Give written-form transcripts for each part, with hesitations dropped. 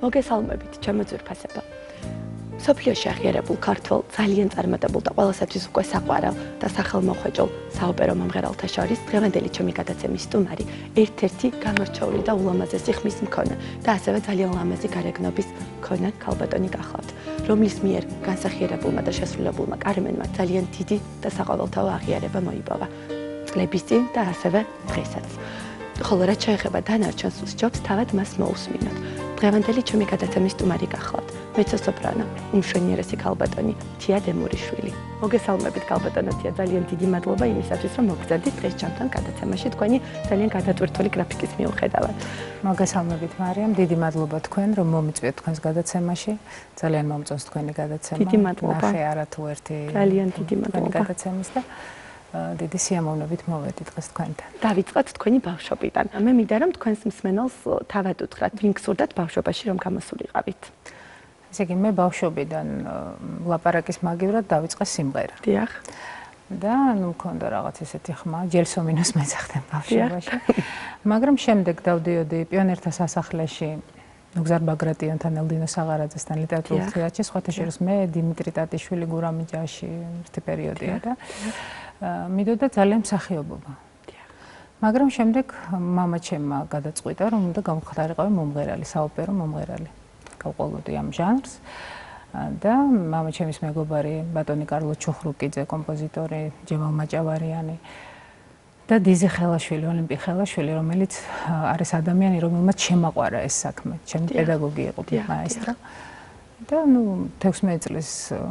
მოგესალმებით, ჩემო ძვირფასებო. მსოფლიოში აღიარებულ ქართველ ძალიან წარმატებულ და ყველასათვის უკვე საყვარელ და სახელმოხვეჭილ საოპერო მომღერალთა შორის დღევანდელი ჩემი გადაცემის სტუმარი ერთ-ერთი გამორჩეული და ულამაზესი ხმის მქონე და ასევე ძალიან ლამაზი გარეგნობის მქონე ქალბატონი გახლავთ, რომლის მიერ განსახიერებულმა და შესრულებულმა კარმენმა ძალიან დიდი და საყოველთაო აღიარება მოიპოვა წლების წინ და ასევე დღესაც. ხოლო რაც შეეხება დანარჩენს სჯობს თავად მას მოусმინოთ. დღევანდელი ჩემი გადაცემის სტუმარი გახლავთ მეცო-სოპრანო, უმშვენიერესი ქალბატონი თია დემურიშვილი. მოგესალმებით ქალბატონო თია, ძალიან დიდი მადლობა იმისათვის, რომ მოგწევდით დღეს ჩემთან გადაცემაში თქვენი ძალიან გადატვირთული გრაფიკის მიუხედავად. მოგესალმებით მარიამ, დიდი მადლობა თქვენ, რომ მომიწვიეთ თქვენს გადაცემაში. ძალიან მომწონს თქვენი გადაცემა. დიდი მადლობა. ნახე არა თუ ერთი ძალიან დიდი მადლობა გადაცემის და დიდი სიამოვნებით მოვედი დღეს თქვენთან. დავიწყოთ თქვენი ბავშვობიდან. მე მინდა რომ თქვენს მსმენელს თავად უთხრათ, ვინ გსურდათ ბავშვობაში რომ გამოსულიყავით. ესე იგი, მე ბავშვობიდან ლაპარაკის მაგივრად დავიწყე სიმღერა. დიახ. და მქონდა რაღაც ესეთი ხმა, ჯელსომინოს მეძახდნენ ბავშვობაში. მაგრამ შემდეგ დავდიოდი პიონერთა სასახლეში ნუგზარ ბაგრატიონთან, ელდინო საღარაძესთან ლიტერატურულ თეატრში, სხვათა შორის მე, დიმიტრი ტატიშვილი, გურამი ჯაში ერთი პერიოდია და მიდოდა ძალიან მსახიობობა. მაგრამ შემდეგ მამა ჩემმა გადაწყვიტა, რომ უნდა გამხდარიყავი მომღერალი, საოპერო მომღერალი. გავყოლოდი ამ ჟანრს და მამა ჩემის მეგობარი ბატონი კარლო ჩუხრუკიძე, კომპოზიტორი, ჯემალ მაჭავარიანი და დიზი ხელაშვილი, ოლიმპი ხელაშვილი, რომელიც არის ადამიანი, რომელმაც შემაყვარა ეს საქმე. ჩემი პედაგოგი იყო, მაესტრო. და 16 წლის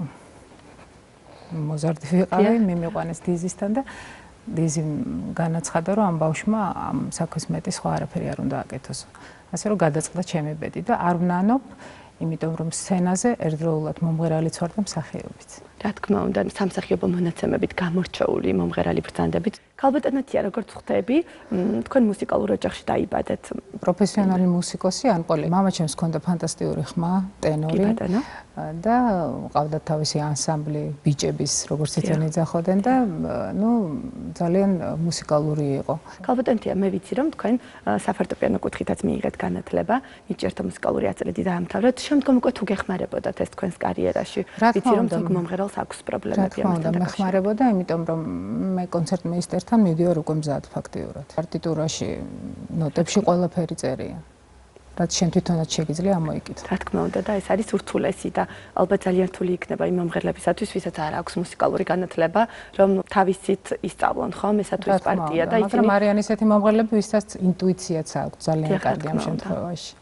მოზარდი ვიყავი, მიმიყვანეს დიზისთან და დიზი განაცხადა, რომ ამ ბავშვმა ამ საქმის მეტი სხვა არაფერი არ უნდა აკეთოს. ასე რომ გადაწყდა ჩემი ბედი და არ ვნანობ, იმიტომ რომ სცენაზე ერთდროულად მომღერალიც ვარ და მსახიობიც. რა თქმა უნდა, სამსახიობო მონაცემებით გამორჩეული მომღერალი ბრძანდებით. ქალბატონო თია, როგორც ხვდები, თქვენ მუსიკალურ ოჯახში დაიბადეთ. პროფესიონალი მუსიკოსი ან ყოლი. მამა ჩემს ჰქონდა ფანტასტიკური ხმა, ტენორი და ყავდათ თავისი ანსამბლი ბიჭების, როგორც იციან იძახოდნენ და ძალიან მუსიკალური იყო. ქალბატონო თია, მე ვიცი რომ თქვენ საფორტეპიანო კუთხითაც მიიღეთ განათლება, ნიჭიერთა მუსიკალური აწილები დაამთავრეთ, შემდგომ უკვე თუ გეხმარებოდათ ეს თქვენს კარიერაში. ვიცი რომ ზოგ მომღერალს აქვს პრობლემები ამასთან. მეხმარებოდა, იმიტომ რომ მე კონცერტმეისტერთან მივდივარ უკვე მზად ფაქტიურად. პარტიტურაში, ნოტებში ყველაფერი წერია. რაც შენ თვითონაც შეგიძლია ამოიკითხო. რა თქმა უნდა და ეს არის ურთულესი და ალბათ ძალიან რთული იქნება იმ მომღერლებისათვის, ვისაც არ აქვს მუსიკალური განათლება, რომ თავისით ისწავლონ ხომ ესა თუ ის პარტია და მაგრამ არიან ისეთი მომღერლები, ვისაც ინტუიციაც აქვს ძალიან კარგი ამ შემთხვევაში.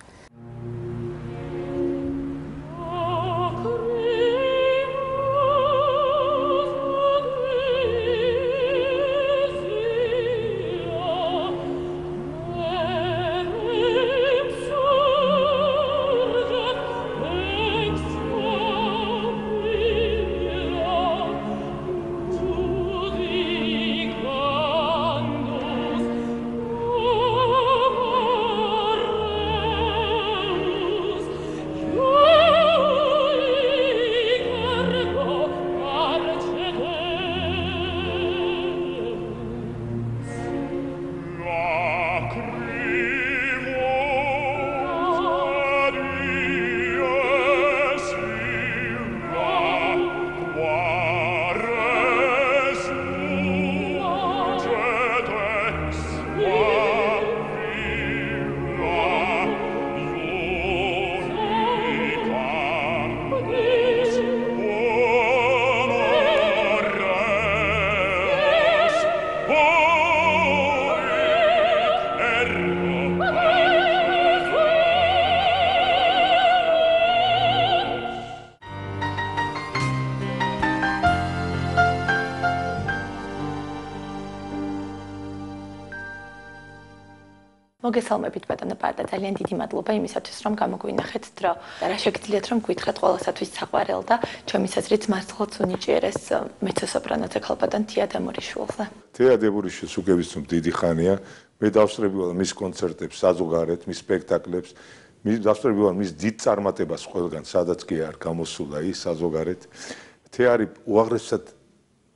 მოგესალმებით ბატონო პარდა, ძალიან დიდი მადლობა იმისათვის, რომ გამოგვინახეთ დრო. და რა შეგიძლიათ რომ გითხრათ ყველასათვის საყვარელ და ჩემის აზრით მართლაც უნიჭიერეს მეცო-სოპრანოზე ქალბატონ თია დემურიშვილზე. თია დემურიშვილს უგებისმობ დიდი ხანია. მე დავსწრები ვარ მის კონცერტებს, საზოგადოებრივ, მის სპექტაკლებს, დავსწრები ვარ მის დიდ წარმატებას ყველგან, სადაც კი არ გამოსულა ის საზოგადოებრივ. თია არის უაღრესად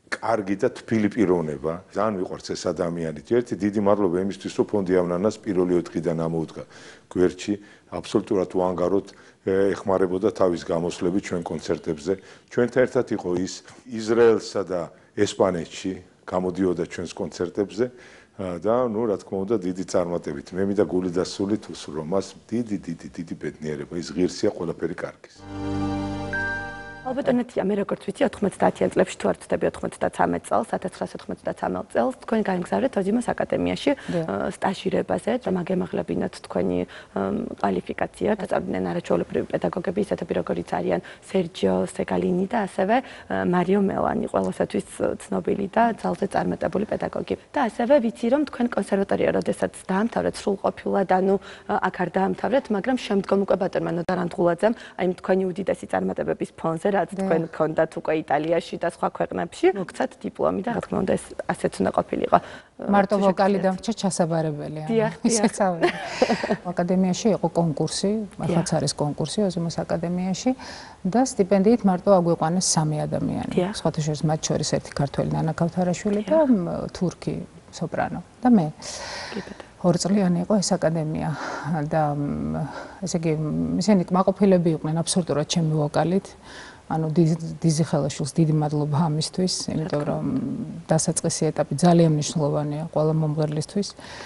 კარგი და თბილი პიროვნება. ძალიან მიყვარს ეს ადამიანი. ერთი დიდი მადლობა იმისთვის, რომ ფონდი ამნანას პირველი 4-დან ამოუდგა გვერდში, აბსოლუტურად უანგაროდ ეხმარებოდა თავის გამოსვლებით ჩვენ კონცერტებზე. ჩვენთან ერთად იყო ის ისრაელსა და ესპანეთში გამოდიოდა ჩვენს კონცერტებზე და ნუ რა თქმა უნდა დიდი წარმატებით. მე მინდა გული და სულით უსურვო მას დიდი ბედნიერება, ის ღირსია ყველაფერი კარგის. ალბათ ნათია მე როგორც ვიცი 90-იან წლებში თუ არ ვცდები 93 წელს 1993 წელს თქვენ გაემგზავრეთ ოზიმოს აკადემიაში სტაჟირებაზე და მაგემაღლებინათ თქვენი კვალიფიკაცია და წავიდნენ არაჩვეულებრივი პედაგოგები ისეთები როგორიც არიან სერჯიო სეგალინი და ასევე მარიო მელანი ყველასათვის ცნობილი და ძალზე წარმატებული პედაგოგი და ასევე ვიცი რომ თქვენ კონსერვატორია როდესაც დაამთავრეთ სრულყოფილად ანუ აქ არ დაამთავრეთ მაგრამ შემდგომ უკვე ბატონმა ნოდარანტღულაძემ აი თქვენი უდიდესი წარმატებების ფონზე რაც თქვენ გქონდათ უკვე იტალიაში და სხვა ქვეყნებში მოგცათ დიპლომი და რა თქმა უნდა ეს ასეც უნდა ყოფილიყო. მარტო ვოკალი დამრჩა ჩასაბარებელი. ისეც ავი. აკადემიაში იყო კონკურსი, ახაც არის კონკურსი ოზიმოს აკადემიაში და სტიპენდიით მარტო აგვიყვანეს 3 ადამიანი. სხვათა შორის მათ შორის ერთი ქართველი ნანა ქავთარაშვილი და თურქი სოპრანო და მე. 2 წლიანი იყო ეს აკადემია და ესე იგი ისინი კმაყოფილები იყვნენ აბსოლუტურად ჩემი ვოკალით. ანუ დიზი ხელაშვილს დიდი მადლობა ამისთვის, იმიტომ რომ დასაწყისი ეტაპი ძალიან მნიშვნელოვანია ყველა მომღერლისთვის.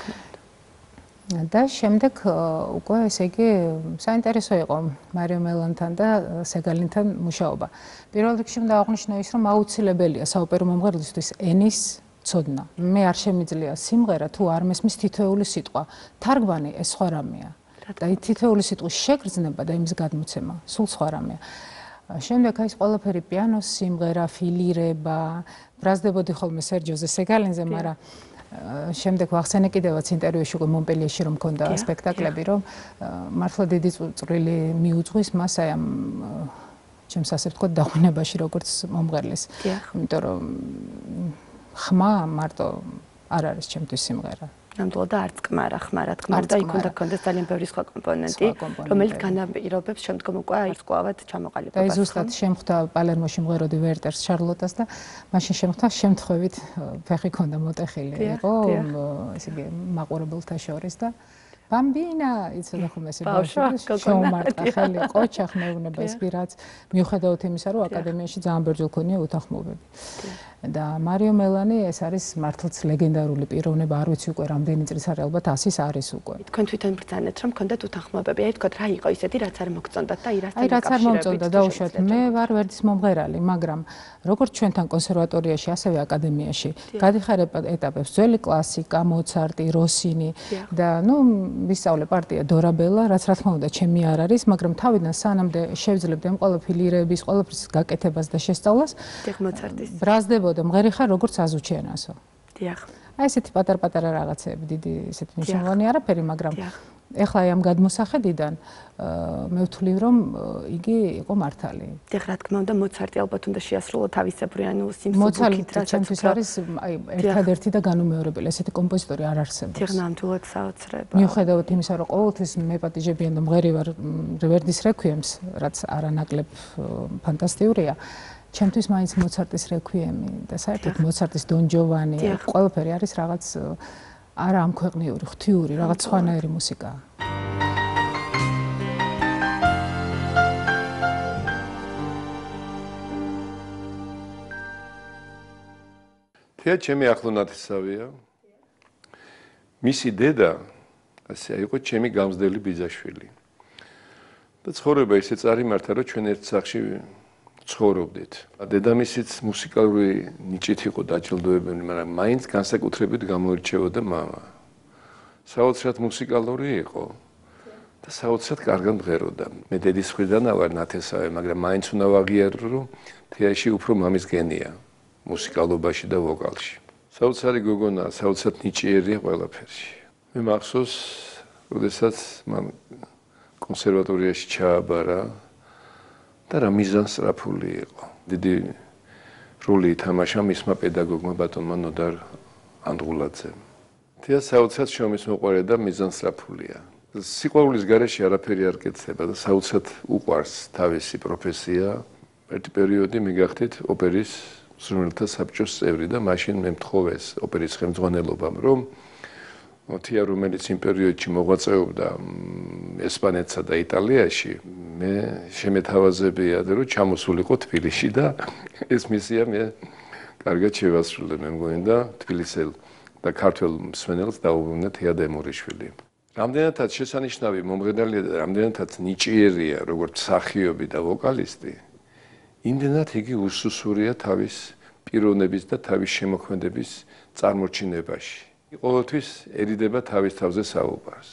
და შემდეგ უკვე ესე იგი საინტერესო იყო მარიო მელანთან და სეგალინთან მუშაობა. პირველ რიგში უნდა აღვნიშნო ის, რომ აუცილებელია საოპერო მომღერლისთვის ენის ცოდნა. მე არ შემიძლია სიმღერა თუ არ მესმის თითოეული სიტყვა. თარგმანი ეს სხვა რამეა. და თითოეული სიტყვის შეგრძნება და იმის გადმოცემა სულ სხვა რამეა. შემდეგ აი ეს ყველაფერი პიანოს სიმღერა, ფილირება, ბრაზდებოდი ხოლმე სერჯიოზე სეგალინზე, მაგრამ შემდეგ ვახსენე კიდევაც ინტერვიუში უკვე მონპელიეში რომ მქონდა სპექტაკლები, რომ მართლა დიდი წვრილი მიუძღვის მას აი ამ ჩემს ასე ვთქვათ დაღვინებაში როგორც მომღერლის. იმიტომ რომ ხმა მარტო არ არის ჩემთვის სიმღერა. ნამდვილად და არც კმა რა ხმა რა თქმა უნდა იქ უნდა გქონდეს ძალიან ბევრი სხვა კომპონენტი რომელიც განაპირობებს შემდგომ უკვე ისკვლავად ჩამოყალიბებას. და ზუსტად შემხვდა პალერმოში მღეროდი ვერტერს შარლოტას და მაშინ შემხვდა შემთხვევით ფეხი ქონდა მოტეხილი იყო ესე იგი მაყურებელთა შორის და ბამბინა იცოდა ხომ ესე შოუმარტა ხელი ყოჩა ხმეუნება ის პირაც მიუხედავად იმისა რომ აკადემიაში ძალიან ბერძოლ ქონია უთანხმოებები. და მარიო მელანი ეს არის მართლაც ლეგენდარული პიროვნება, არ ვიცი უკვე რამდენი წლის არის, ალბათ 100-ის არის უკვე. თქვენ თვითონ ბრძანეთ რომ გქონდათ უთანხმოებები, აი თქვათ რა იყო ისეთი რაც არ მოგწონდათ და ირასთან აი რაც არ მომწონდა დაუშვათ, მე ვარ ვერდის მომღერალი, მაგრამ როგორც ჩვენთან კონსერვატორიაში, ასევე აკადემიაში, გადიხარ ეტაპებს ძველი კლასიკა, მოცარტი, როსინი და ნუ ვისწავლე პარტია დორაბელა, რაც რა თქმა უნდა ჩემი არ არის, მაგრამ თავიდან სანამდე შევძლებდი ამ ყველა ფილირების, ყველაფრის გაკეთებას და შესწავლას. დიახ, მოცარტის. ბრაზდებოდა მღერი ხარ როგორც აზუჩენასო. დიახ. აი ესეთი პატარ-პატარა რაღაცები, დიდი ესეთი მნიშვნელოვანი არაფერი, მაგრამ ეხლა აი ამ გადმოსახედიდან მე ვთვლი რომ იგი იყო მართალი. დიახ, რა თქმა უნდა, მოცარტი ალბათ უნდა შეასრულო თავისებური ანუ სიმსუბუქით, რაც ჩემთვის არის აი ერთადერთი და განუმეორებელი, ესეთი კომპოზიტორი არ არსებობს. დიახ, ნამდვილად საოცრება. მიუხედავად იმისა, რომ ყოველთვის მეპატიჟებიან და მღერი ვარ ვერდის რეკვიემს, რაც არანაკლებ ფანტასტიურია. ჩემთვის მაინც მოცარტის რეკვიემი და საერთოდ მოცარტის დონ ჯოვანი ყველაფერი არის რაღაც არა ამქვეყნიური, ღვთიური, რაღაც სხვანაირი მუსიკაა. თეა ჩემი ახლონათესავია. მისი დედა ასე იყო ჩემი გამზრდელი ბიძაშვილი. და ცხოვრება ისე წარიმართა, რომ ჩვენ ერთ სახლში ცხოვრობდით. დედამისიც მუსიკალური ნიჭით იყო დაჯილდოებული, მაგრამ მაინც განსაკუთრებით გამოირჩეოდა მამა. საოცრად მუსიკალური იყო და საოცრად კარგად მღეროდა. მე დედის მხრიდან ვარ ნათესავე, მაგრამ მაინც უნდა ვაღიარო, რომ თეაში უფრო მამის გენია მუსიკალობაში და ვოკალში. საოცარი გოგონა, საოცრად ნიჭიერია ყველაფერში. მე მახსოვს, როდესაც მან კონსერვატორიაში ჩააბარა და რა მიზანსწრაფული იყო. დიდი როლი ითამაშა მისმა პედაგოგმა ბატონმა ნოდარ ანდღულაძემ. თეა საოცრად შრომის მოყვარე და მიზანსწრაფულია. სიყვარულის გარეშე არაფერი არ კეთდება და საოცრად უყვარს თავისი პროფესია. ერთი პერიოდი მიგახდით ოპერის ზრუნველთა საბჭოს წევრი და მაშინ მე მთხოვეს ოპერის ხელმძღვანელობამ, რომ თია რომელიც იმ პერიოდში მოღვაწეობდა ესპანეთსა და იტალიაში, მე შემეთავაზებია რომ ჩამოსულიყო თბილისში და ეს მისია მე კარგად შევასრულე. მე მგონი თბილისელ და ქართველ მსმენელს დაუბრუნდა თია დემურიშვილი. რამდენადაც შესანიშნავი მომღერალია და რამდენადაც ნიჭიერია როგორც მსახიობი და ვოკალისტი, იმდენად იგი უსუსურია თავის პიროვნების და თავის შემოქმედების წარმოჩინებაში. ყოველთვის ერიდება თავის თავზე საუბარს.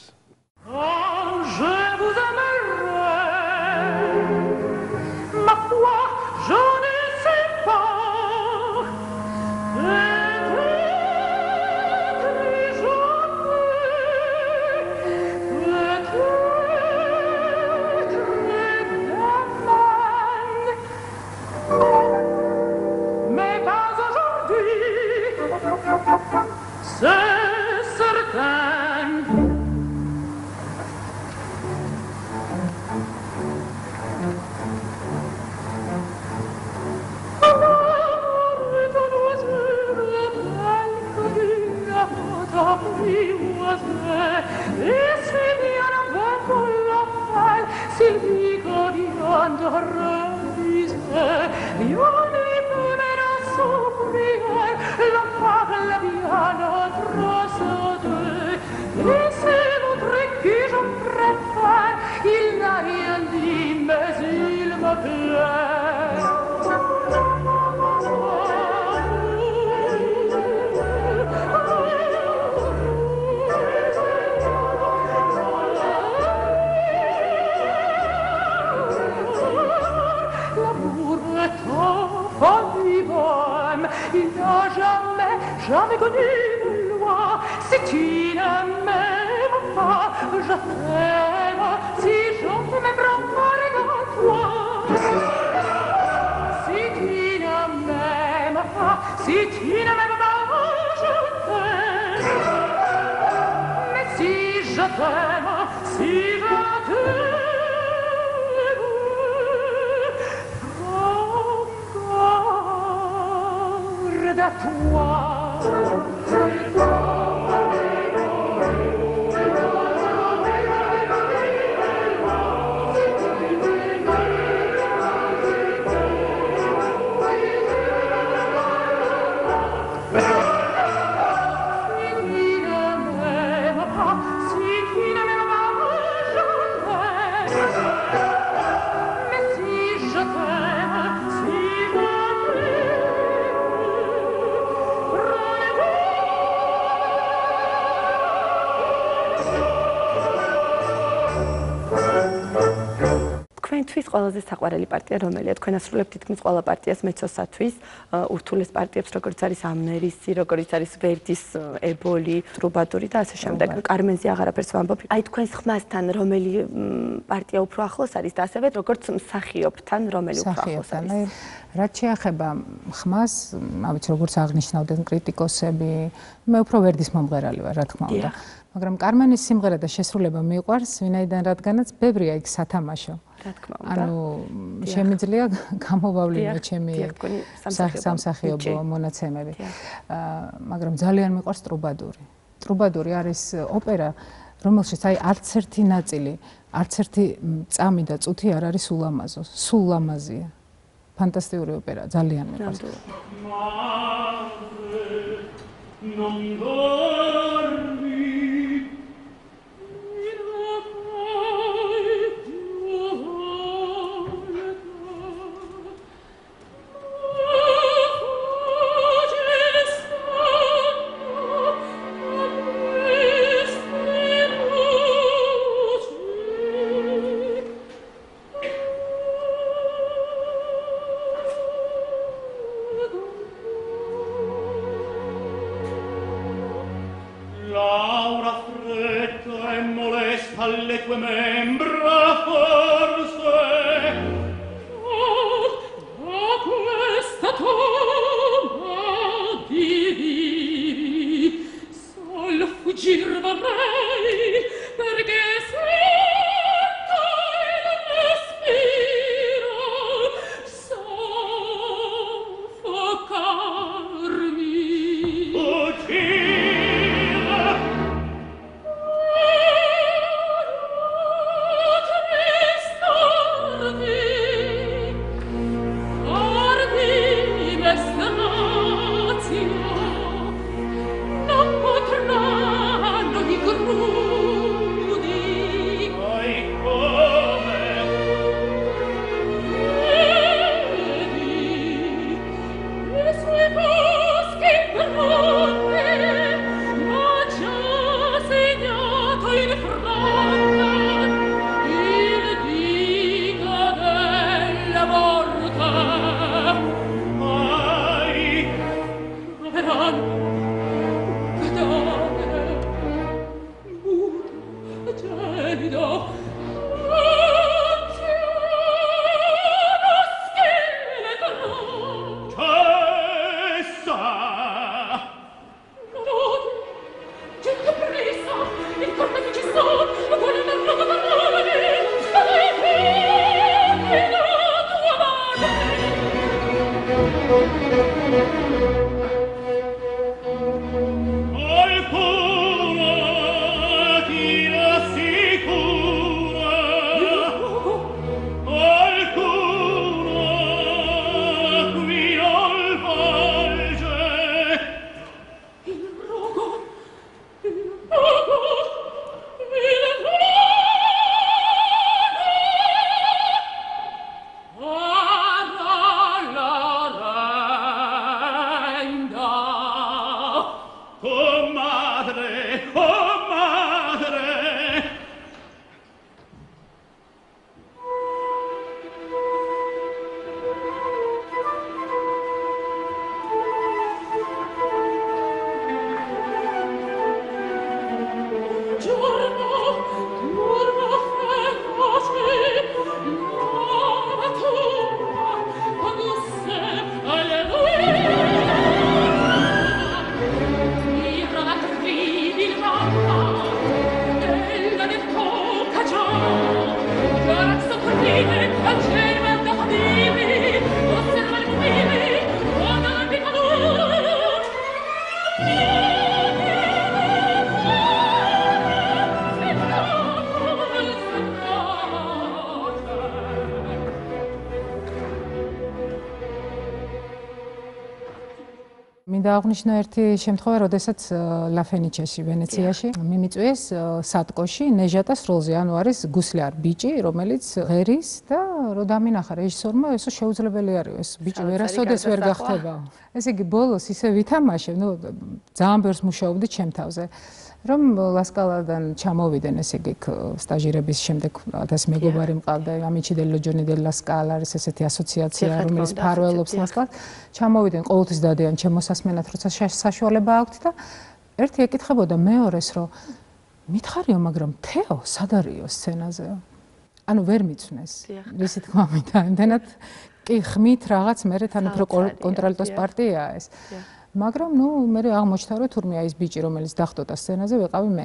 Jamais connu de loi, si tu ne m'aimes pas, je t'aime, si je me prends dans toi. Si tu ne m'aimes pas, si tu ne m'aimes pas, je t'aime. Mais si je t'aime, si je t'aime, prends garde à toi. თქვენთვის ყველაზე საყვარელი პარტია რომელია? თქვენ ასრულებთ თითქმის ყველა პარტიას მეცოსათვის, ურთულეს პარტიებს, როგორც არის ამნერისი, როგორც არის ვერდის ებოლი, ტრუბადური და ასე შემდეგ. კარმენზე აღარაფერს ვამბობ. აი თქვენს ხმასთან რომელი პარტია უფრო ახლოს არის და ასევე როგორც მსახიობთან რომელი უფრო ახლოს არის? რაც შეეხება ხმას, ავიც როგორც აღნიშნავდნენ კრიტიკოსები, მე უფრო ვერდის მომღერალი ვარ, რა თქმა უნდა. მაგრამ კარმენის სიმღერა და შესრულება მიყვარს, ვინაიდან რადგანაც ბევრია იქ სათამაშო. რა თქმა უნდა. ანუ შემიძლია გამოვავლინო ჩემი სამსახიობო მონაცემები. მაგრამ ძალიან მიყვარს ტრუბადური. ტრუბადური არის ოპერა, რომელშიც აი არც ერთი ნაწილი, არც ერთი წამი და წუთი არ არის ულამაზო, სულ ლამაზია. ფანტასტიკური ოპერა, ძალიან მიყვარს. Laura fretta e molesta alle tue membra forse. Oh, da questa tomba di sol fuggir vorrei, perché sento il respiro soffoca მინდა აღვნიშნო ერთი შემთხვევა, როდესაც ლაფენიჩეში, ვენეციაში მიმიწვიეს სატკოში ნეჟატას როლზე, ანუ არის გუსლიარ ბიჭი, რომელიც ღერის და რო დამინახა რეჟისორმა, ესო შეუძლებელი არის, ეს ბიჭი ვერასოდეს ვერ გახდება. ესე იგი ბოლოს ისე ვითამაშე, ნუ ძალიან ბევრს მუშაობდი ჩემ თავზე. რომ ლასკალადან ჩამოვიდნენ, ესე იგი სტაჟირების შემდეგ ათას მეგობარი მყავდა, ამიჩი დელ ლოჯონი დელ ლასკალა არის ესეთი ასოციაცია, რომელიც ფარველობს ლასკალას. ჩამოვიდნენ ყოველთვის დადიან ჩემოსასმენად, როცა საშუალება აქვთ და ერთი ეკითხებოდა მეორეს, რომ მითხარიო, მაგრამ თეო სად არისო სცენაზე? ანუ ვერ მიცნეს. რისი თქმა მინდა, იმდენად კი ხმით რაღაც მერე თან უფრო კონტრალტოს პარტია ეს. მაგრამ ნუ მე აღმოჩნდა რომ თურმე აი ეს ბიჭი რომელიც დახტოდა სცენაზე ვეყავი მე.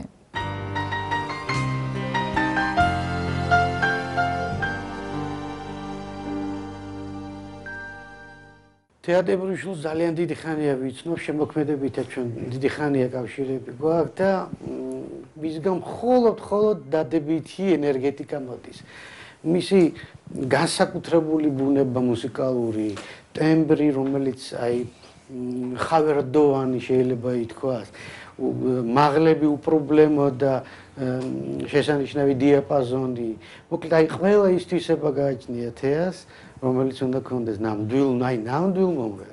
თეატრში ძალიან დიდი ხანია ვიცნობ, შემოქმედებითა ჩვენ დიდი ხანია კავშირები გვაქვს და მისგან მხოლოდ დადებითი ენერგეტიკა მოდის. მისი განსაკუთრებული ბუნება მუსიკალური, ტემბრი, რომელიც აი ხავერდოვანი შეიძლება ითქვას, მაღლები უპრობლემო და შესანიშნავი დიაპაზონი. მოკლედ აი ყველა ის თვისება გააჩნია თეას, რომელიც უნდა კონდეს ნამდვილ მომღერალს.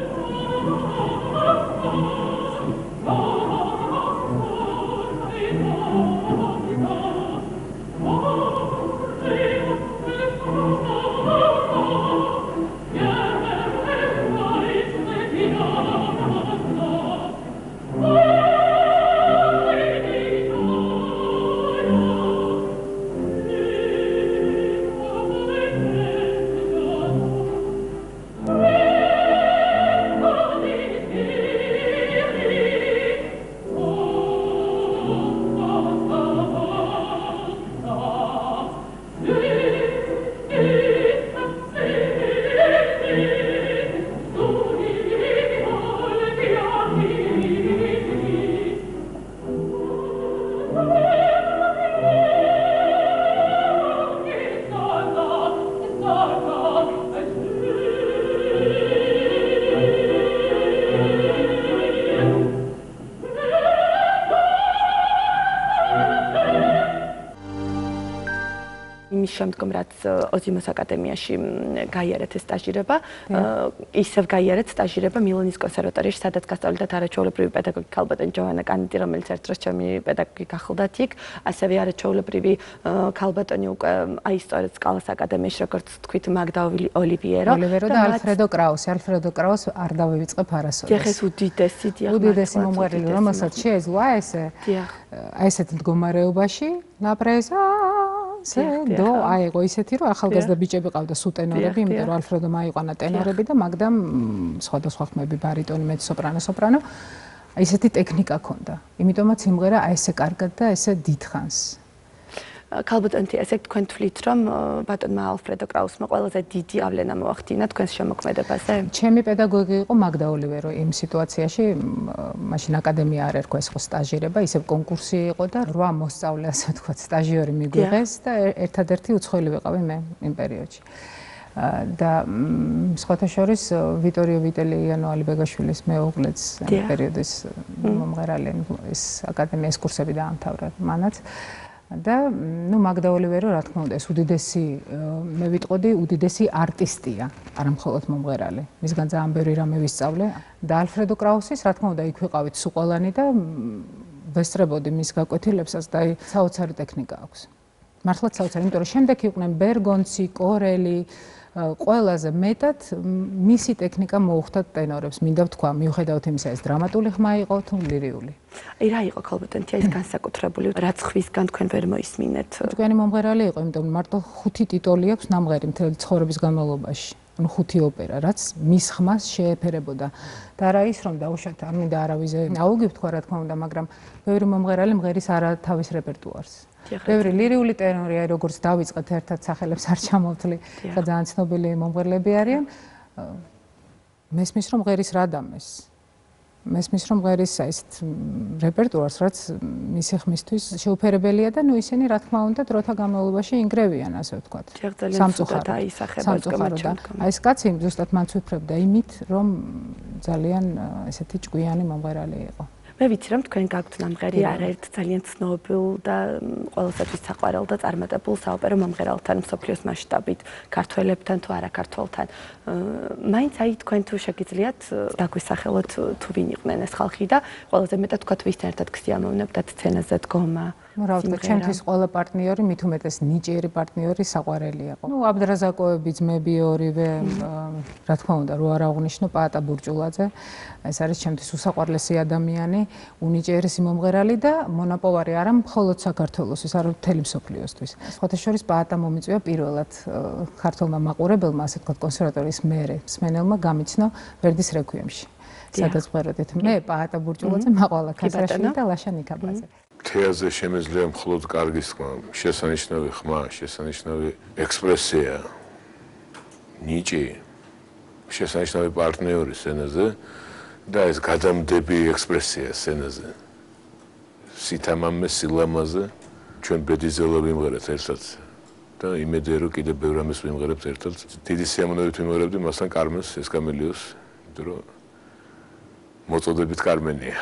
შემდგომ რაც ოზიმოს აკადემიაში გაიარეთ ეს სტაჟირება, ისევ გაიარეთ სტაჟირება მილანის კონსერვატორიაში, სადაც გასწავლეთ არაჩვეულებრივი პედაგოგი ქალბატონი ჯოვანა კანიტი, რომელიც ერთ დროს ჩემი პედაგოგი გახლდათ იქ, ასევე არაჩვეულებრივი ქალბატონი უკვე აი სწორედ სკალას აკადემიაში, როგორც თქვით, მაგდა ოლივიერო და ალფრედო კრაუსი. ალფრედო კრაუს არ დავივიწყებ არასოდეს. დიახ, ეს უდიდესი მომღერალი, რომელსაც შეეძლო ესეთ მდგომარეობაში ნაბრეზა დო აიღო ისეთი რომ ახალგაზრდა ბიჭები ყავდა სუტენორები, იმიტომ რომ ალფრედომ აიყვანა ტენორები და მაგდამ სხვადასხვა ხმები ბარიტონი, მეცო-სოპრანო, სოპრანო. ესეთი ტექნიკა ქონდა. იმიტომაც იმღერა აი ესე კარგად და ესე დიდხანს. ქალბატონი, ესე თქვენ თვლით, რომ ბატონმა ალფრედო კრაუსმა ყველაზე დიდი ავლენა მოახდინა თქვენს შემოქმედებაზე? ჩემი პედაგოგი იყო მაგდა ოლივერო იმ სიტუაციაში, მაშინ აკადემია არ ერქვა, ეს ხო სტაჟირება, ისევ კონკურსი იყო და 8 მოსწავლე, ასე ვთქვათ, სტაჟიორი მიგვიღეს და ერთადერთი უცხოელი ვიყავი მე იმ პერიოდში. და სხვათა შორის ვიტორიო ვიტელიანო ალიბეგაშვილის მეუღლეც იმ პერიოდის მომღერალი ეს აკადემიის კურსები დაამთავრა მანაც და ნუ მაგდა ოლივერო რა თქმა უნდა ეს უდიდესი მე ვიტყოდი უდიდესი არტისტია არა მხოლოდ მომღერალი მისგან ძალიან ბევრი რამე ვისწავლე და ალფრედო კრაუსის რა თქმა უნდა იქ ვიყავით სულ ყველანი და ვესწრებოდი მის გაკვეთილებსაც და საოცარი ტექნიკა აქვს მართლაც საოცარი იმიტომ რომ შემდეგ იყვნენ ბერგონცი კორელი ყველაზე მეტად მისი ტექნიკა მოუხდა ტენორებს. მინდა ვთქვა, მიუხედავად იმისა, ეს დრამატული ხმა იყო თუ ლირიული. აი რა იყო ქალბატონი, ეს განსაკუთრებული, რაც ხვისგან თქვენ ვერ მოისმინეთ. თქვენი მომღერალი იყო, იმიტომ რომ მარტო 5 ტიტული აქვს ნამღერი მთელი ცხოვრების განმავლობაში. ანუ 5 ოპერა, რაც მის ხმას შეეფერებოდა. და რა ის რომ დაუშვათ, არ მინდა არავიზე აუგებ თქვა რა თქმა უნდა, მაგრამ ბევრი მომღერალი მღერის არა თავის რეპერტუარს. ბევრი ლირიული ტენორი, აი როგორც დავიწყეთ ერთად სახელებს არ ჩამოვთვლი, ხა ძალიან ცნობილი მომღერლები არიან. მესმის რომ მღერის რა დამეს. მესმის რომ მღერის ესეთ რეპერტუარს, რაც მისი ხმისთვის შეუფერებელია და ნუ ისინი რა თქმა უნდა დროთა განმავლობაში ინგრევიან, ასე ვთქვათ. სამწუხაროდ აისახება გამორჩევა. აი ეს კაცი ზუსტად მან ცვიფრებდა იმით, რომ ძალიან ესეთი ჭკვიანი მომღერალი იყო. მე ვიცი რომ თქვენ გაქვთ ნამღერი არაერთ ძალიან ცნობილ და ყველასათვის საყვარელ და წარმატებულ საოპერო მომღერალთან მსოფლიოს მასშტაბით, ქართველებთან თუ არა ქართველთან. მაინც აი თქვენ თუ შეგიძლიათ დაგვისახელოთ თუ ვინ იყვნენ ეს ხალხი და ყველაზე მეტად თქვათ ვისთან ერთად გსიამოვნებდათ სცენაზე დგომა. ну რა ვთქვა ჩემთვის ყველა პარტნიორი მით უმეტეს ნიჭიერი პარტნიორი საყვარელი იყო. ну აბდრაზაკოები ძმები ორივე რა თქმა უნდა რო არ აღვნიშნო პაატა ბურჭულაძე ეს არის ჩემთვის უსაყვარლესი ადამიანი უნიჭიერესი მომღერალი და მონაპოვარი არა მხოლოდ საქართველოსთვის არა მთელი მსოფლიოსთვის. სხვათა შორის პაატა მომიწვია პირველად ქართულმა მაყურებელმა ასე ვთქვათ კონსერვატორიის მერე მსმენელმა გამიცნო ვერდის რეკვიემში. სადაც ყვეროდით მე პაატა ბურჭულაძე მაყვალა ქასრაშვილი და ლაშა ნიკაბაძე. თეატრზე შემეძლია მხოლოდ კარგი ხმა, შესანიშნავი ხმა, შესანიშნავი ექსპრესია, ნიჭი, შესანიშნავი პარტნიორი სცენაზე და ეს გადამდები ექსპრესია სცენაზე. სითამამე, სილამაზე, ჩვენ ბედიზელო ვიმღერეთ ერთად და იმედია რომ კიდევ ბევრ რამეს ვიმღერებთ ერთად. დიდი სიამოვნებით ვიმღერებდი მასთან კარმენს ესკამელიოს, იმიტომ რომ მოწოდებით კარმენია.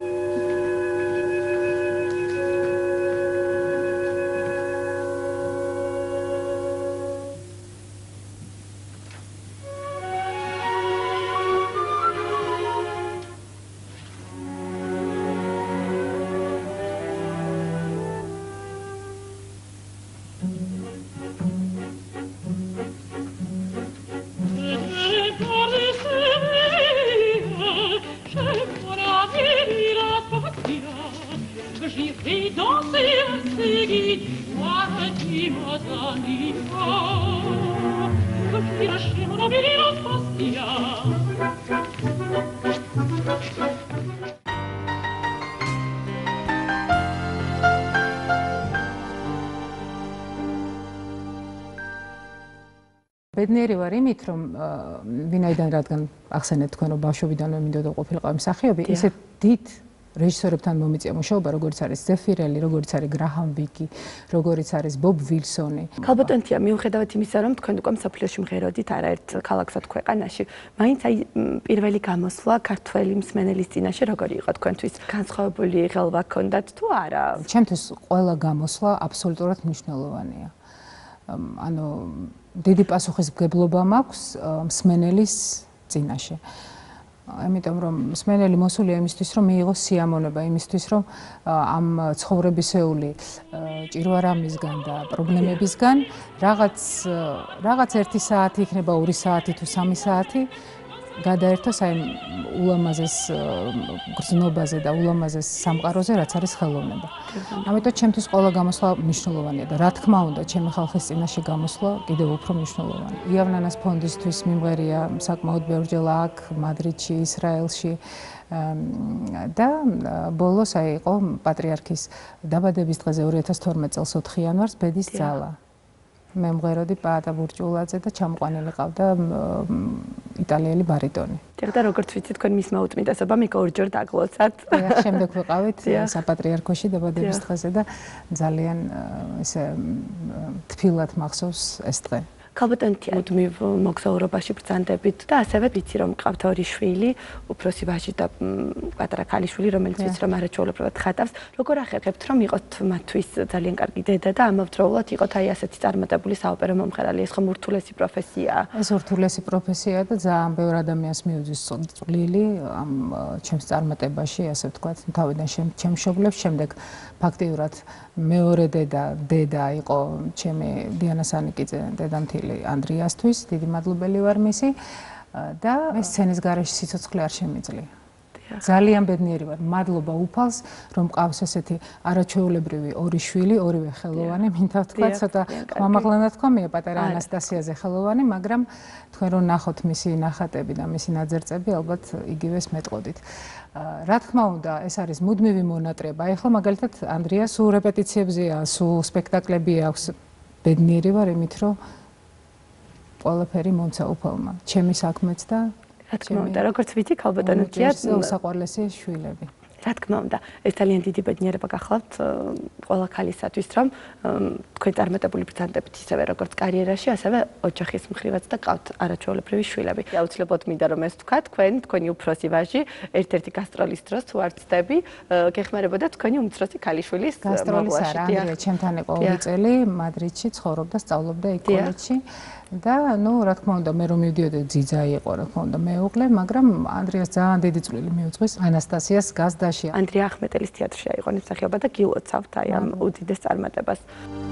ბედნიერი ვარ იმით, რომ ვინაიდან რადგან ახსენეთ თქვენ რომ ბავშვობიდანვე მინდოდა ყოფილიყავი მსახიობი, ისე დიდ რეჟისორებთან მომიწია მუშაობა, როგორც არის ზეფირელი, როგორც არის გრაჰამ ვიკი, როგორც არის ბობ ვილსონი. ქალბატონია, მიუხედავად იმისა, რომ თქვენ უკვე მსოფლიოში მღეროდით არაერთ ქალაქსა თუ ქვეყანაში, მაინც აი პირველი გამოსვლა ქართველი მსმენელის წინაშე როგორი იყო თქვენთვის? განსხვავებული ღელვა ჰქონდათ თუ არა? ჩემთვის ყველა გამოსვლა აბსოლუტურად მნიშვნელოვანია. ანუ დიდი პასუხისმგებლობა მაქვს მსმენელის წინაშე. ამიტომ რომ მსმენელი მოსულია იმისთვის რომ მიიღოს სიამოვნება, იმისთვის რომ ამ ცხოვრებისეული ჭირვარამისგან და პრობლემებისგან რაღაც 1 საათი იქნება 2 საათი თუ 3 საათი გადაერთოს აი ულამაზეს გრძნობაზე და ულამაზეს სამყაროზე, რაც არის ხელოვნება. ამიტომ ჩემთვის ყველა გამოსვლა მნიშვნელოვანია და რა თქმა უნდა, ჩემი ხალხის წინაშე გამოსვლა კიდევ უფრო მნიშვნელოვანია. იავნანას ფონდისთვის მიმღერია საკმაოდ ბევრჯერ აქ, მადრიდში, ისრაელში და ბოლოს აი იყო პატრიარქის დაბადების დღეზე 2012 წელს 4 იანვარს ბედის ძალა. მე მღეროდი პაატა ბურჭულაძე და ჩამყვანილი ყავდა იტალიელი ბარიტონი. და როგორც ვიცი თქვენ მის მოუთმიდესობამ იქ ორჯერ დაგლოცათ. შემდეგ ვიყავით საპატრიარქოში დაბადების დღეზე და ძალიან ესე თბილად მახსოვს ეს დღე. ქალბატონი მუდმივ მოგზაურობაში ბრძანდებით და ასევე ვიცი რომ ყავთ ორი შვილი, უფროსი ვაჟი და პატარა ქალიშვილი, რომელიც ვიცი რომ არაჩვეულებრივად ხატავს. როგორ ახერხებთ რომ იყოთ მათთვის ძალიან კარგი დედა და ამავდროულად იყოთ აი ასეთი წარმატებული საოპერო მომღერალი? ეს ხომ ურთულესი პროფესიაა. ეს ურთულესი პროფესიაა და ძალიან ბევრ ადამიანს მიუძვის წვლილი ამ ჩემს წარმატებაში, ასე ვთქვათ, თავიდან ჩემ მშობლებს, შემდეგ ფაქტიურად მეორე დედა იყო ჩემი დიანა სანიკიძე, დედამთილი ანდრიასთვის, დიდი მადლობელი ვარ მისი და მე სცენის გარეშე სიცოცხლე არ შემიძლია. ძალიან ბედნიერი ვარ, მადლობა უფალს, რომ მყავს ესეთი არაჩვეულებრივი ორი შვილი, ორივე ხელოვანი, მინდა ვთქვა, ცოტა ხმამაღლანად თქვამია პატარა ანასტასიაზე ხელოვანი, მაგრამ თქვენ რომ ნახოთ მისი ნახატები და მისი ნაძერწები, ალბათ იგივეს მეტყოდით. რა თქმა უნდა, ეს არის მუდმივი მონატრება. ეხლა მაგალითად ანდრია სულ რეპეტიციებზეა, სულ სპექტაკლები აქვს. ბედნიერი ვარ იმით, რომ ყველაფერი მომცა უფალმა. ჩემი საქმეც და რა თქმა უნდა, როგორც ვიცი, ქალბატონია უსაყვარლესი შვილები. რა თქმა უნდა, ეს ძალიან დიდი ბედნიერება გახლავთ ყველა ქალისათვის, რომ თქვენ წარმატებული ბრძანდებით ისევე როგორც კარიერაში, ასევე ოჯახის მხრივაც და ყავთ არაჩვეულებრივი შვილები. აუცილებლად მინდა რომ ეს თქვა, თქვენი უფროსი ვაჟი ერთ-ერთი გასტროლის დროს თუ არ ვცდები, გეხმარებოდა თქვენი უმცროსი ქალიშვილის გასტროლის არა, ანდრია ჩემთან იყო 2 წელი მადრიდში ცხოვრობდა, სწავლობდა იქ კოლეჯში. და ნუ რა თქმა უნდა მე რომ მივდიოდი ძიძა იყო რა თქმა უნდა მეუღლე, მაგრამ ანდრიას ძალიან დიდი წვლილი მიუძღვის ანასტასიას გაზდაში. ანდრია ახმეტელის თეატრში აიყვანეს მსახიობა და გილოცავთ აი ამ უდიდეს წარმატებას.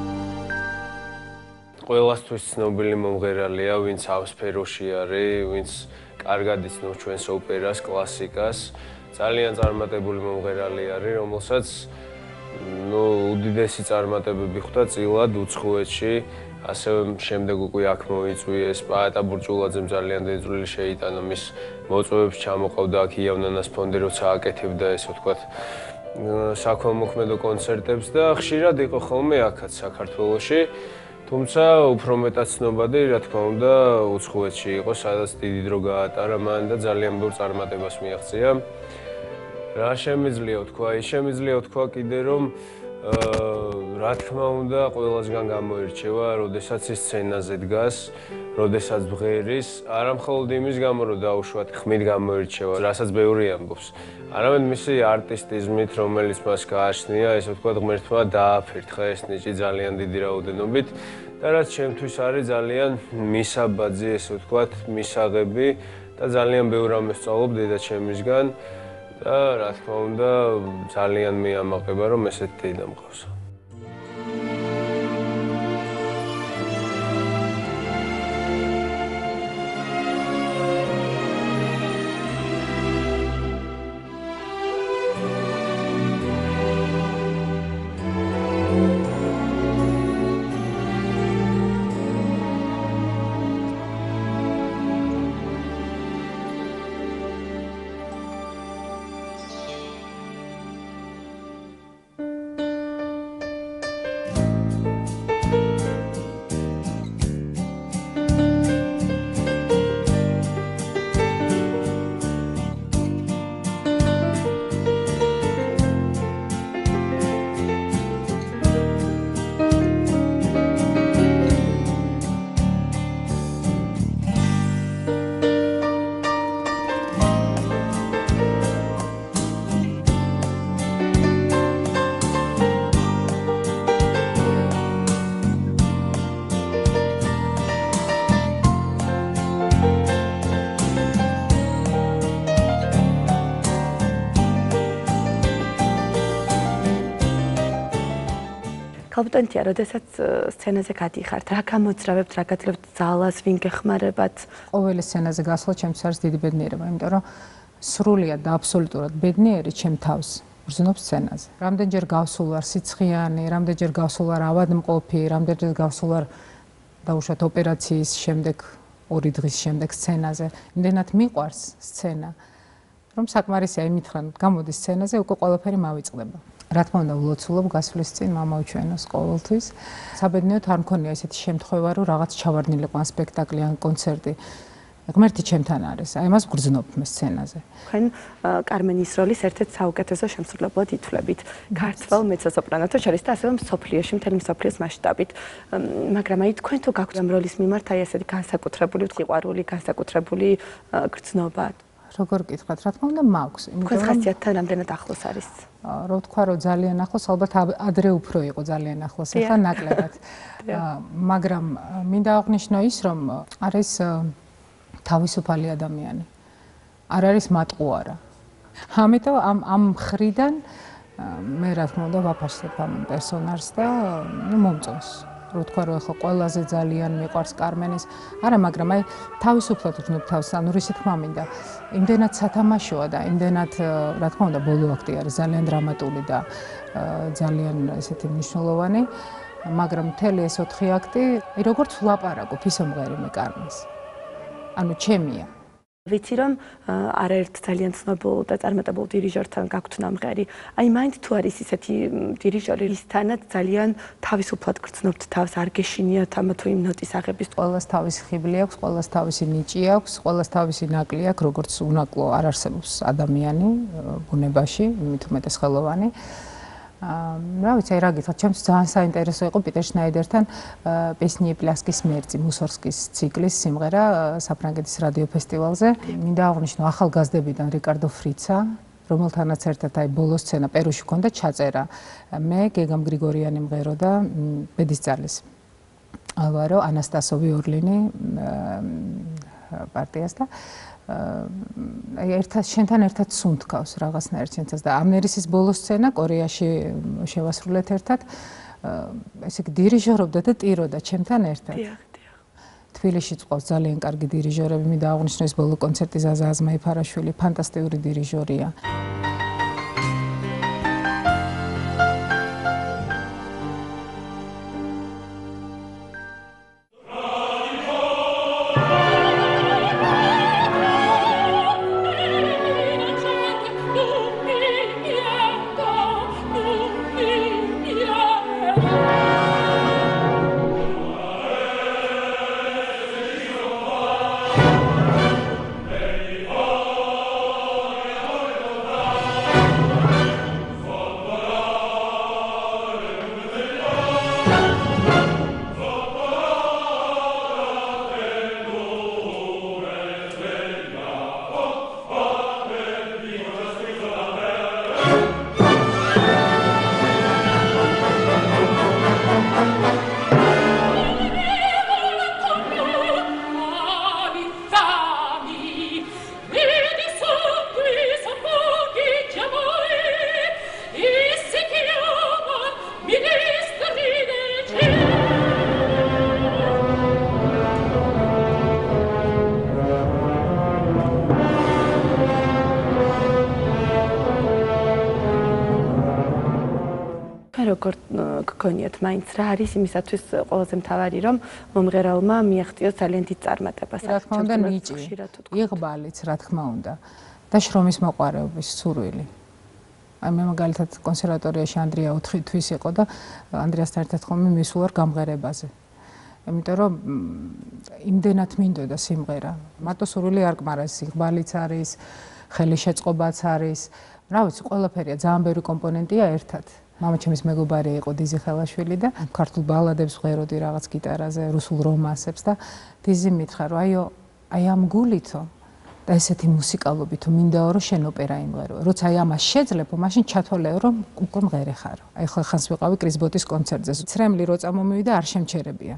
ყველასთვის ცნობილი მომღერალია, ვინც ამ სფეროში არის, ვინც კარგად იცნობს ჩვენს ოპერას, კლასიკას. ძალიან წარმატებული მომღერალი არის, რომელსაც ნუ უდიდესი წარმატებები ხვდა წილად უცხოეთში. ასევე შემდეგ უკვე აქ მოიწვიეს პაატა ბურჭულაძემ ძალიან დიდი წვლილი შეიტანა მის მოწვევებში ჩამოყავდა აქ იავნანას ფონდი როცა აკეთებდა ესე ვთქვათ საქველმოქმედო კონცერტებს და ხშირად იყო ხოლმე აქაც საქართველოში თუმცა უფრო მეტად ცნობადი რა თქმა უნდა უცხოეთში იყო სადაც დიდი დრო გაატარა მან და ძალიან ბევრ წარმატებას მიაღწია რა შემიძლია ვთქვა ის შემიძლია ვთქვა კიდე რომ რა თქმა უნდა, ყველასგან გამოირჩევა, როდესაც ის სცენაზე დგას, როდესაც ბღერის, არა მხოლოდ იმის გამო, რომ დაუშვათ ხმით გამოირჩევა, რასაც ბევრი ამბობს. არამედ მისი არტისტიზმით, რომელიც მას გააჩნია, ესე ვთქვათ, ღმერთმა დააფერთხა ეს ნიჭი ძალიან დიდი რაოდენობით და რაც ჩემთვის არის ძალიან მისაბაძი, ესე ვთქვათ, მისაღები და ძალიან ბევრ რამეს ვსწავლობ დედაჩემისგან. და რა თქმა უნდა ძალიან მეამაყება რომ ესეთი დედა მყავს. ხალბატონია, როდესაც სცენაზე გადიხართ, რა გამოძრავებთ, რა გაძლევთ ძალას, ვინ გეხმარებათ? ყოველი სცენაზე გასვლა ჩემთვის არის დიდი ბედნიერება, იმიტომ რომ სრულიად და აბსოლუტურად ბედნიერი ჩემ თავს ვგრძნობ სცენაზე. რამდენჯერ გავსულ ვარ სიცხიანი, რამდენჯერ გავსულ ვარ ავადმყოფი, რამდენჯერ გავსულ ვარ დაუშვათ ოპერაციის შემდეგ 2 დღის შემდეგ სცენაზე. იმდენად მიყვარს სცენა, რომ საკმარისია იმით ხან გამოდი სცენაზე, უკვე ყველაფერი მავიწყდება. რა თქმა უნდა, ვლოცულობ გასვლის წინ მამაუჩვენოს ყოველთვის. საბედნიეროდ არ მქონია ესეთი შემთხვევა, რომ რაღაც ჩავარდნილიყო ან სპექტაკლი ან კონცერტი. ღმერთი ჩემთან არის. აი მას ვგრძნობ მე სცენაზე. თქვენ კარმენის როლის ერთ-ერთ საუკეთესო შემსრულებლად ითვლებით. ქართველ მეცო-სოპრანოთა შორის და ასევე მსოფლიოში, მთელი მსოფლიოს მასშტაბით. მაგრამ აი თქვენ თუ გაქვთ ამ როლის მიმართ აი ესეთი განსაკუთრებული სიყვარული, განსაკუთრებული გრძნობა? როგორ გითხრათ, რა თქმა უნდა, მაქვს. თქვენ ხასიათთან რამდენად ახლოს არის? რო ვთქვა, რომ ძალიან ახლოს, ალბათ ადრე უფრო იყო ძალიან ახლოს, ახლა ნაკლებად. მაგრამ მინდა აღვნიშნო ის, რომ არის თავისუფალი ადამიანი. არ არის მატყუარა. ამიტომ ამ მხრიდან მე რა თქმა უნდა ვაფასებ ამ პერსონაჟს და მომწონს. რო თქვა, რომ ახლა ყველაზე ძალიან მიყვარს კარმენის, არა, მაგრამ აი თავისუფლად ვგრძნობ თავს, ანუ რისი თქმა მინდა. იმდენად სათამაშოა და იმდენად რა თქმა უნდა ბოლო აქტი არის ძალიან დრამატული და ძალიან ესეთი მნიშვნელოვანი, მაგრამ მთელი ეს 4 აქტი, აი როგორც ვლაპარაკობ, ისე მღერი მე კარმენს. ანუ ჩემია. ვიცი რომ არაერთ ძალიან ცნობილ და წარმატებულ დირიჟორთან გაქვთ ნამღერი. აი მაინც თუ არის ისეთი დირიჟორი, ისთანაც ძალიან თავისუფლად გრძნობთ თავს, არ გეშინიათ ამა თუ იმ ნოტის აღების. ყველას თავისი ხიბლი აქვს, ყველას თავისი ნიჭი აქვს, ყველას თავისი ნაკლი აქვს, როგორც უნაკლო არ არსებობს ადამიანი ბუნებაში, მით უმეტეს ხელოვანი. რა ვიცი, რა გითხრათ, ჩემს ძალიან საინტერესო იყო პიტერ შნაიდერთან პესნიე პლასკის მერწი, მუსორსკის ციკლის სიმღერა საფრანგეთის რადიო ფესტივალზე. მინდა აღვნიშნო ახალგაზრდებიდან რიკარდო ფრიცა, რომელთანაც ერთად აი ბოლო სცენა პერუში ჰქონდა ჩაწერა. მე გეგამ გრიგორიანი მღეროდა ბედისძალის ალვარო ანასტასოვი ორლინი პარტიას და აი შენთან ერთად სუნთქავს რაღაცნაირად შენთანაც და ამერისის ბოლო სცენა კორეაში შევასრულეთ ერთად. ესე იგი დირიჟორობდა და ტიროდა ჩემთან ერთად. თბილისშიც ყავს ძალიან კარგი დირიჟორები, მინდა აღვნიშნო ეს ბოლო კონცერტი ზაზა აზმაიფარაშვილი, ფანტასტიკური დირიჟორია. გქონიათ მაინც რა არის იმისათვის ყველაზე მთავარი რომ მომღერალმა მიაღწიოს ძალიან დიდ წარმატებას. რა თქმა უნდა ნიჭი, იღბალიც რა თქმა უნდა და შრომის მოყარეობის სურვილი. აი მე მაგალითად კონსერვატორიაში ანდრია 4 თვის იყო და ანდრიასთან ერთად ხოლმე მისულ ვარ გამღერებაზე. იმიტომ რომ იმდენად მინდოდა სიმღერა. მარტო სურვილი არ გმარას, იღბალიც არის, ხელი შეწყობაც არის. რა ვიცი, ყველაფერია, ძალიან ბევრი კომპონენტია ერთად. მამაჩემის მეგობარი იყო დიზი ხელაშვილი და ქართულ ბალადებს ვღეროდი რაღაც გიტარაზე, რუსულ რომანსებს და დიზი მითხრა, რომ აი ამ გულითო და ესეთი მუსიკალობითო მინდაო რომ შენ ოპერა იმღერო. როცა აი ამას შეძლებო, მაშინ ჩათვალეო რომ უკვე მღერე ხარო. აი ხალხს ვიყავი კრის ბოტის კონცერტზე. ცრემლი რო წამომივიდა არ შემჩერებია.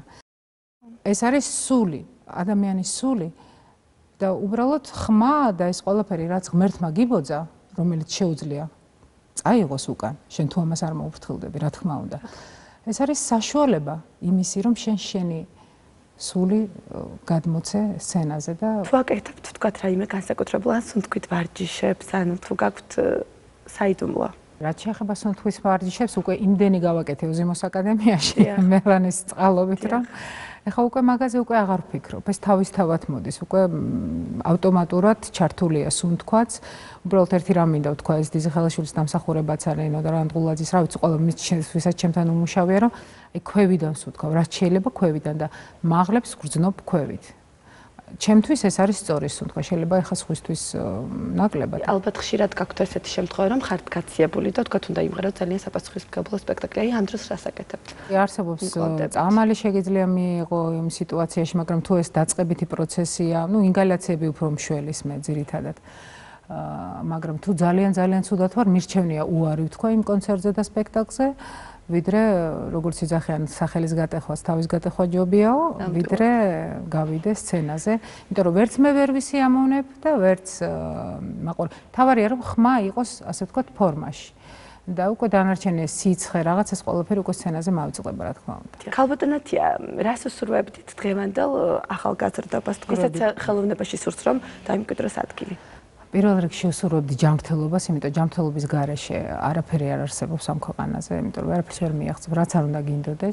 ეს არის სული, ადამიანის სული და უბრალოდ ხმა და ეს ყველაფერი რაც ღმერთმა გიბოძა, რომელიც შეუძლია წაიღოს უკან, შენ თუ ამას არ მოუფრთხილდები, რა თქმა უნდა. ეს არის საშუალება იმისი, რომ შენი სული გადმოცე სცენაზე და თუ აკეთებთ თქვათ რაიმე განსაკუთრებულ ან სუნთქვით ვარჯიშებს, ანუ თუ გაქვთ საიდუმლო. რაც შეეხება სუნთქვის ვარჯიშებს, უკვე იმდენი გავაკეთე ოზიმოს აკადემიაში მელანის წყალობით, რომ ეხლა უკვე მაგაზე უკვე აღარ ვფიქრობ. ეს თავისთავად მოდის, უკვე ავტომატურად ჩართულია სუნთქვაც. უბრალოდ ერთი რამ მინდა ვთქვა, ეს დიზი ხელაშვილის დამსახურებაც არის, ნინო და რანდღულაძის, რა ვიცი, ყველა ვისაც ჩემთან უმუშავია, რომ აი ქვევიდან სუნთქავ, რაც შეიძლება ქვევიდან და მაღლებს გრძნობ ქვევით. ჩემთვის ეს არის სწორი სუნთქვა, შეიძლება ეხლა სხვისთვის ნაკლებად. ალბათ ხშირად გაქვთ ესეთი შემთხვევა, რომ ხართ გაციებული და თქვათ უნდა იმღეროთ ძალიან საპასუხისმგებლო სპექტაკლი. აი ამ დროს რას აკეთებთ? არსებობს წამალი შეგიძლია მიიღო იმ სიტუაციაში, მაგრამ თუ ეს დაწყებითი პროცესია, ну ინგალაციები უფრო მშველის მე ძირითადად. მაგრამ თუ ძალიან ცუდად ვარ, მირჩევნია უარი ვთქვა იმ კონცერტზე და სპექტაკლზე. ვიდრე როგორც იძახიან სახელის გატეხვას თავის გატეხვა ჯობიაო, ვიდრე გავიდე სცენაზე, იმიტომ რომ ვერც მე ვერ ვისიამოვნებ და ვერც მაყურე. თავარია რომ ხმა იყოს, ასე ვთქვათ, ფორმაში. და უკვე დანარჩენი სიცხე რაღაც ეს ყველაფერი უკვე სცენაზე მავიწყდება, რა თქმა უნდა. ქალბატონათია, რას უსურვებდით დღევანდელ ახალგაზრდობას? თქვენსაც ხელოვნებაში სურს რომ დაიმკვიდროს ადგილი. პირველ რიგში უსურვებდი ჯანმრთელობას, იმიტომ ჯანმრთელობის გარეშე არაფერი არ არსებობს ამ ქვეყანაზე, იმიტომ რომ არაფერს ვერ მიაღწევ, რაც არ უნდა გინდოდეს.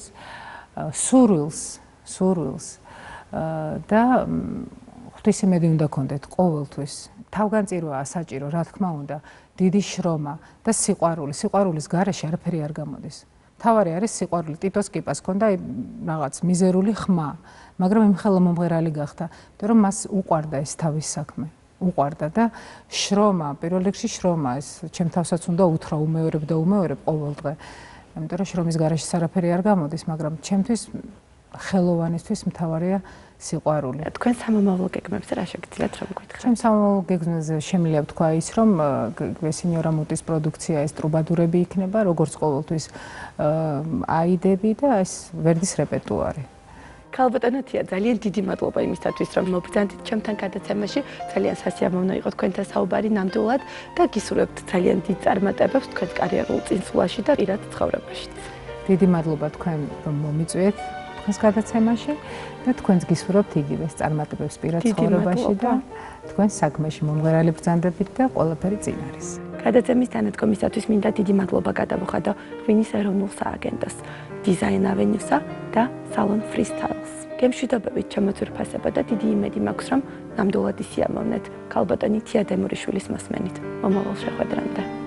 სურვილს და ღვთისმეტი უნდა გქონდეთ ყოველთვის. თავგანწირვაა საჭირო, რა თქმა უნდა, დიდი შრომა და სიყვარული. სიყვარულის გარეშე არაფერი არ გამოდის. თავარი არის სიყვარული. ტიტოს კიპას ჰქონდა რაღაც მიზერული ხმა, მაგრამ იმხელა მომღერალი გახდა, იმიტომ რომ მას უყვარდა ეს თავის საქმე. უყვარდა და შრომა, პირველ რიგში შრომა, ეს ჩემ თავსაც უნდა უთხრა, უმეორებ ყოველ დღე. იმიტომ რომ შრომის გარეშე არაფერი არ გამოდის, მაგრამ ჩემთვის ხელოვანისთვის მთავარია სიყვარული. თქვენ სამომავლო გეგმებზე რა შეგიძლიათ რომ გითხრათ? ჩემ სამომავლო გეგმებზე შემიძლია ვთქვა ის, რომ სინიორა მუტის პროდუქცია ეს ტრუბადურები იქნება, როგორც ყოველთვის აიდები და ეს ვერდის რეპერტუარი. ქალბატონათია, ძალიან დიდი მადლობა იმისათვის, რომ მობრძანდით ჩემთან გადაცემაში. ძალიან სასიამოვნო იყო თქვენთან საუბარი ნამდვილად და გისურვებთ ძალიან დიდ წარმატებებს თქვენს კარიერულ წინსვლაში და პირად ცხოვრებაში. დიდი მადლობა თქვენ, რომ მომიწვიეთ თქვენს გადაცემაში და თქვენს გისურვებთ იგივეს წარმატებებს პირად ცხოვრებაში და თქვენს საქმეში მომღერალი ბრძანდებით და ყველაფერი წინ არის. გადაცემის თანადგომისათვის მინდა დიდი მადლობა გადავუხადო ღვინის ეროვნულ სააგენტოს, დიზაინ ავენიუსა და სალონ Freestyles. გემშვიდობებით ჩემოძვირფასება და დიდი იმედი მაქვს, რომ ნამდვილად ისიამოვნეთ ქალბატონი თია დემურიშვილის მოსმენით. მომავალ შეხვედრამდე.